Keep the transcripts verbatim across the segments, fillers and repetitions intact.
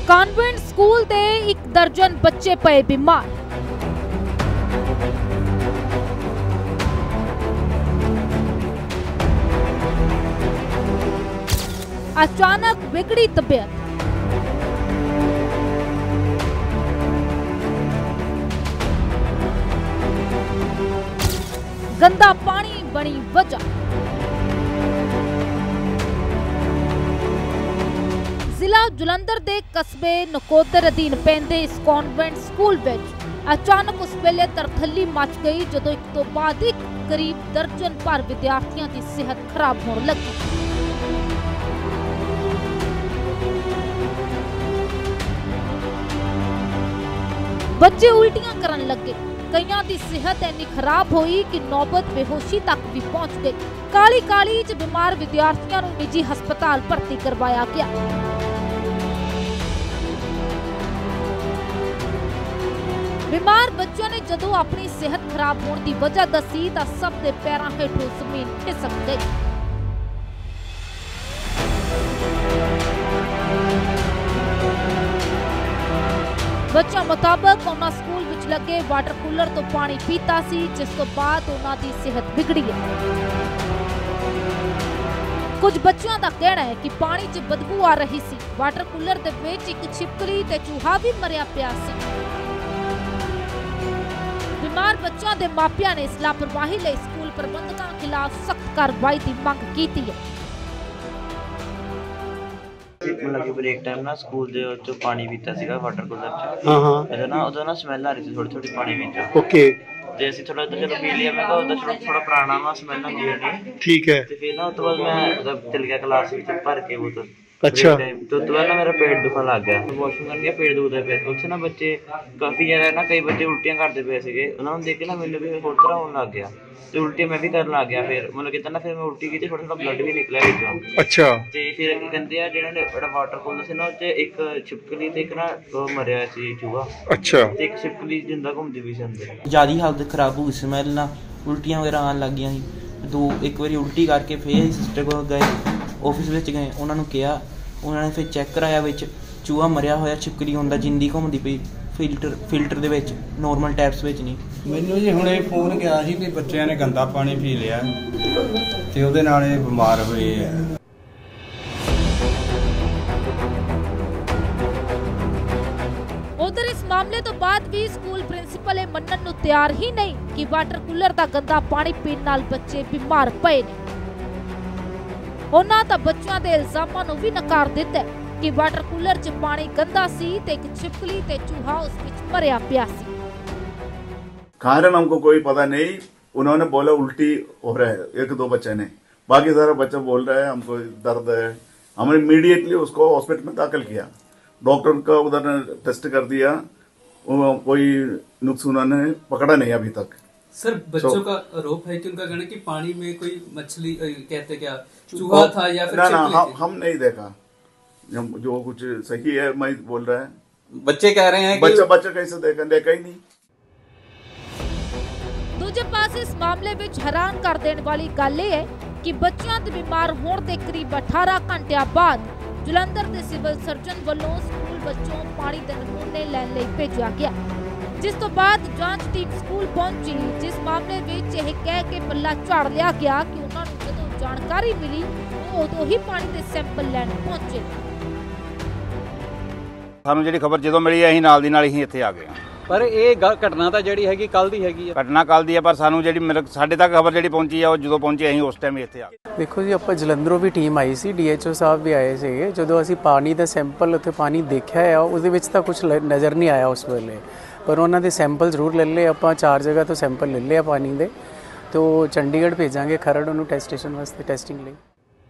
Convent school ਦੇ ਇੱਕ ਦਰਜਨ ਬੱਚੇ ਪਏ ਬਿਮਾਰ। अचानक बिगड़ी तबीयत। गंदा पानी बनी वजह। जिला जलंधर के कस्बे नकोदर अधीन पैंदे इस कॉन्वेंट स्कूल विच अचानक उस वेले तरथली मच गई जदों एक तो बाद एक करीब दर्जन भर विद्यार्थियों की सेहत खराब होने लगी। बच्चे उल्टियां करन लगे। कईयां दी सेहत इन्नी खराब हुई कि नौबत बेहोशी तक भी पहुंच गई। काली काली च बीमार विद्यार्थियों को निजी हस्पताल भर्ती करवाया गया। बीमार बच्चों ने जदों अपनी सेहत खराब होने की वजह दसी तां सब दे पैरां हेठों जमीन खिसक गई। बच्चों मुताबक उन्होंने स्कूल विच लगे वाटर कूलर तो पानी पीता सी, जिस तो बाद उन्हों की सेहत बिगड़ी है। कुछ बच्चों का कहना है कि पानी च बदबू आ रही सी। वाटर कूलर दे विच एक छिपकली ते चूहा भी मरिया पिया सी। बीमार बच्चों के मापिया ने इस लापरवाही लई स्कूल प्रबंधकों खिलाफ सख्त कार्रवाई की मांग की है। मतलब कि ब्रेक टाइम ना स्कूल दे जो पानी पीता सीगा वाटर कूलर च। हां हां ਇਹਦਾ ਨਾ ਉਹਦਾ ਨਾ ਸਮੈਲ ਆ ਰਹੀ ਸੀ ਥੋੜੀ ਥੋੜੀ ਪਾਣੀ ਵਿੱਚ। ਓਕੇ ਤੇ ਅਸੀਂ ਥੋੜਾ ਜਿਹਾ ਚਲੋ ਪੀ ਲਿਆ। ਮੈਂ ਕਿਹਾ ਉਹਦਾ ਥੋੜਾ ਥੋੜਾ ਪੁਰਾਣਾ ਵਾ ਸਮੈਲ ਆਉਂਦੀ ਹੈ। ਠੀਕ ਹੈ। ਤੇ ਫਿਰ ਨਾ ਉਸ ਤੋਂ ਬਾਅਦ ਮੈਂ ਚਲ ਗਿਆ ਕਲਾਸ ਵਿੱਚ ਭਰ ਕੇ ਬੋਤਲ। अच्छा तो तो ना मेरा पेट दुखा लग गया। वॉशरूम कर गया, पेट दुखता पे। उत्थे ना बच्चे काफ़ी ज़्यादा ना कई बच्चे उल्टियां करते पे सीगे। उन्होंने देख के ना मैंने भी होर तरह होने लग गया तो उल्टियां मैं भी करन लग गया। फिर मतलब कितना ना फिर मैं उल्टी की थोड़ा थोड़ा ब्लड भी निकलिया विचों। अच्छा तो फिर कहते हैं जिन्होंने वाटर कूलर से ना उस एक छिपकली ते एक ना मरिया सी चूहा। अच्छा ते एक छिपकली जिंदा घूमती भी सी अंदर। ज़्यादा हालत खराब हुई, स्मैल ना उल्टियां वगैरह आन लग गई। तो एक बार उल्टी करके फिर सिस्टर को गए, ऑफिस में गए, उन्होंने कहा, उन्होंने फिर चैक कराया विच चूहा मरिया होया छिपकली हुंदा जिंदी घूमदी पई फिल्टर फिल्टर दे विच, नॉर्मल टैप्स विच नहीं। मैनूं जी हुणे फोन गया सी कि बच्चों ने गंदा पानी पी लिया ते उहदे नाल ये बीमार होए है। उधर इस मामले तो बाद भी स्कूल प्रिंसीपल ये मन्नण नूं तैयार ही नहीं कि वाटर कूलर दा गंदा पानी पीण नाल बच्चे बीमार पए ने। उन्होंने तो बच्चों के इल्जामों को भी नकार दिता कि वाटर कूलर च पानी गंदा सी ते एक छिपकली ते चूहा उस विच मरिया पिया सी। कारण हमको कोई पता नहीं। उन्होंने बोला उल्टी हो रहा है एक दो बच्चे ने, बाकी सारा बच्चा बोल रहा है हमको दर्द है। हमने इमीडिएटली उसको हॉस्पिटल में दाखिल किया। डॉक्टर का उधर टेस्ट कर दिया, कोई नुक्स उन्होंने पकड़ा नहीं अभी तक। सर बच्चों so, का आरोप है कि उनका कहना कि पानी में कोई मछली कहते क्या चूहा था या फिर ना ना हम, हम नहीं देखा। जो कुछ सही है मैं बोल रहा है। बच्चे कह रहे हैं बच्चा बच्चा कैसे देखा देखा ही नहीं। दूजे पास इस मामले विच हैरान कर देने वाली गल यह है कि बच्चों के बीमार होने के करीब अठारह घंटे बाद जलंधर के सिविल सर्जन वालों स्कूल बच्चों पानी के नमूने लैण लई भेजा गया, जिस तो बाद जांच टीम स्कूल पहुंची, जिस मामले विच यह कह के पल्ला झाड़ लिया गया कि उन्होंने जदों जानकारी मिली उदों ही पानी के सैंपल लैण पहुंचे। सानूं जिहड़ी खबर जदों मिली असीं नाल दी नाल ही इत्थे आ गए। पर ਇਹ ਘਟਨਾ ਤਾਂ ਜਿਹੜੀ ਹੈਗੀ ਕੱਲ ਦੀ ਹੈਗੀ ਆ। ਘਟਨਾ ਕੱਲ ਦੀ ਹੈ ਪਰ ਸਾਨੂੰ ਜਿਹੜੀ ਮੇਰੇ ਸਾਡੇ ਤੱਕ ਖਬਰ ਜਿਹੜੀ ਪਹੁੰਚੀ ਆ ਉਹ ਜਦੋਂ ਪਹੁੰਚੀ ਅਸੀਂ ਉਸ ਟਾਈਮ ਇੱਥੇ ਆ ਗਏ। ਦੇਖੋ ਜੀ ਆਪਾਂ ਜਲੰਧਰੋਂ ਵੀ ਟੀਮ ਆਈ ਸੀ, ਡੀਐਚਓ ਸਾਹਿਬ ਵੀ ਆਏ ਸੀਗੇ। ਜਦੋਂ ਅਸੀਂ ਪਾਣੀ ਦਾ ਸੈਂਪਲ ਉੱਥੇ ਪਾਣੀ ਦੇਖਿਆ ਆ ਉਹਦੇ ਵਿੱਚ ਤਾਂ ਕੁਝ ਨਜ਼ਰ ਨਹੀਂ ਆਇਆ ਉਸ ਵੇਲੇ, ਪਰ ਉਹਨਾਂ ਦੇ ਸੈਂਪਲ ਜ਼ਰੂਰ ਲੈ ਲਏ ਆਪਾਂ। ਚਾਰ ਜਗ੍ਹਾ ਤੋਂ ਸੈਂਪਲ ਲੈ ਲਏ ਆ ਪਾਣੀ ਦੇ, ਤੇ ਉਹ ਚੰਡੀਗੜ੍ਹ ਭੇਜਾਂਗੇ ਖਰੜ ਉਹਨੂੰ ਟੈਸਟੇਸ਼ਨ ਵਾਸਤੇ ਟੈਸਟਿੰਗ ਲਈ।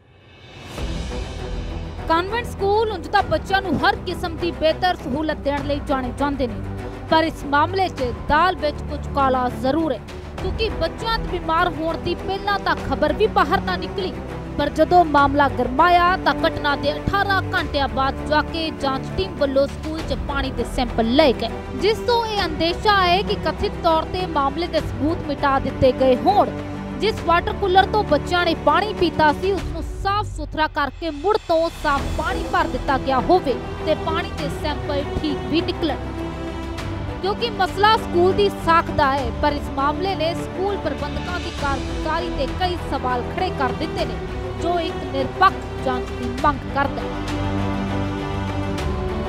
ਕਾਨਵੈਂਟ ਸਕੂਲ ਉਂਝ ਤਾਂ ਬੱਚਿਆਂ ਨੂੰ ਹਰ ਕਿਸਮ ਦੀ ਬਿਹਤਰ ਸਹੂਲਤ ਦੇਣ ਲਈ ਜਾਣੇ ਜਾਂਦੇ ਨੇ, पर इस मामले च दाल विच कुछ काला जरूर है, क्योंकि बच्चों के बीमार होने की पहला तो खबर भी बाहर ना निकली, पर जदों मामला गरमाया तो घटना के अठारह घंटे बाद जाके जांच टीम वालों स्कूल च पानी के सैंपल ले गए, जिस तो यह अंदेशा है कि कथित तौर पर मामले के सबूत मिटा दिते गए होण। जिस वाटर कूलर तो बच्चों ने पानी पीता सी उसनूं ਸਾਫ਼ ਸੁਥਰਾ ਕਰਕੇ ਮੁੜ ਤੋਂ ਸਾਫ਼ ਪਾਣੀ ਭਰ ਦਿੱਤਾ ਗਿਆ ਹੋਵੇ ਤੇ ਪਾਣੀ ਦੇ ਸੈਂਪਲ ਠੀਕ ਵੀ ਨਿਕਲਣ। क्योंकि मसला स्कूल की साख दा है, पर इस मामले ने स्कूल प्रबंधकों की कारगुजारी ते कई सवाल खड़े कर दिते ने, जो एक निरपक्ष जांच की मंग करदा है।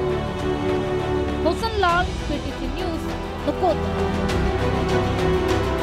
हुसन लाल, पीटीसी न्यूज़, नकोदर।